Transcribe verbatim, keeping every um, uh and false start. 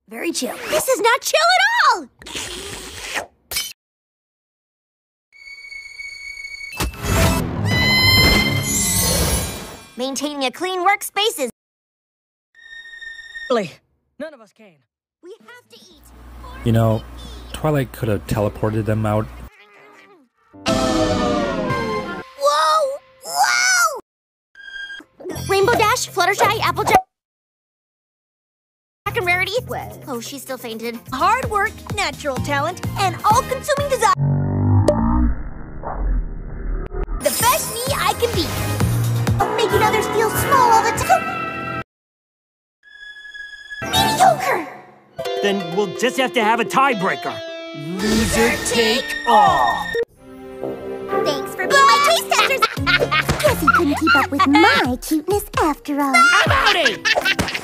Very chill. This is not chill at all! Maintaining a clean workspace is... Really? None of us can. We have to eat. You know, Twilight could have teleported them out. Whoa! Whoa! Rainbow Dash, Fluttershy, Applejack, and Rarity. Well, oh, she still fainted. Hard work, natural talent, and all-consuming desire. The best me I can be. Making others feel small all the time. Mediocre. Then we'll just have to have a tiebreaker. Loser take all. Thanks for being my taste testers. Guess he couldn't keep up with my cuteness after all. How about it?